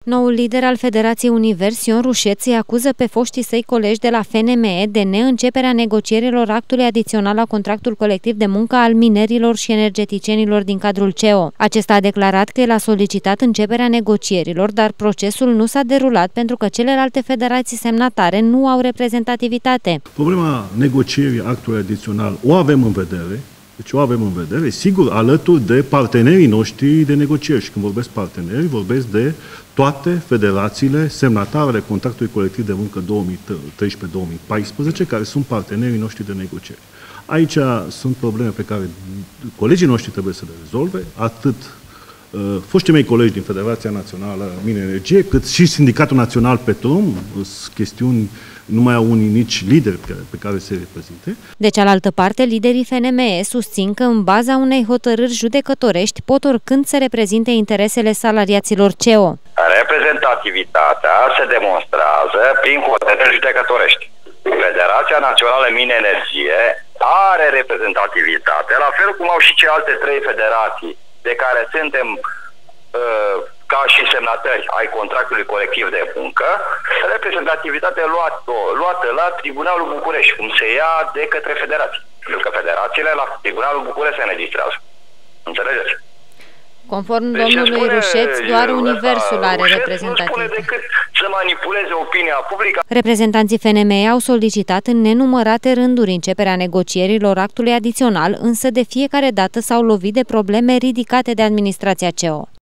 Noul lider al Federației Univers, Ion Rușet, îi acuză pe foștii săi colegi de la FNME de neînceperea negocierilor actului adițional la contractul colectiv de muncă al minerilor și energeticienilor din cadrul CEO. Acesta a declarat că el a solicitat începerea negocierilor, dar procesul nu s-a derulat pentru că celelalte federații semnatare nu au reprezentativitate. Problema negocierii actului adițional o avem în vedere. Deci o avem în vedere, sigur, alături de partenerii noștri de negocieri. Și când vorbesc parteneri, vorbesc de toate federațiile semnatare ale contractului colectiv de muncă 2013-2014, care sunt partenerii noștri de negocieri. Aici sunt probleme pe care colegii noștri trebuie să le rezolve, atât foștii mei colegi din Federația Națională Mine-Energie, cât și Sindicatul Național Petrom, chestiuni, nu mai au unii nici lideri pe care se reprezinte. De cealaltă parte, liderii FNME susțin că în baza unei hotărâri judecătorești pot oricând să reprezinte interesele salariaților CEO. Reprezentativitatea se demonstrează prin hotărâri judecătorești. Federația Națională Mine-Energie are reprezentativitate, la fel cum au și celelalte trei federații de care suntem ca și semnatari ai contractului colectiv de muncă, reprezentativitate luată la Tribunalul București, cum se ia de către federații. Pentru că federațiile la Tribunalul București se înregistrează. Înțelegeți? Conform domnului Rușet, doar Universul are reprezentativitate. Nu spune decât să manipuleze opinia publică. Reprezentanții FNME au solicitat în nenumărate rânduri începerea negocierilor actului adițional, însă de fiecare dată s-au lovit de probleme ridicate de administrația CEO.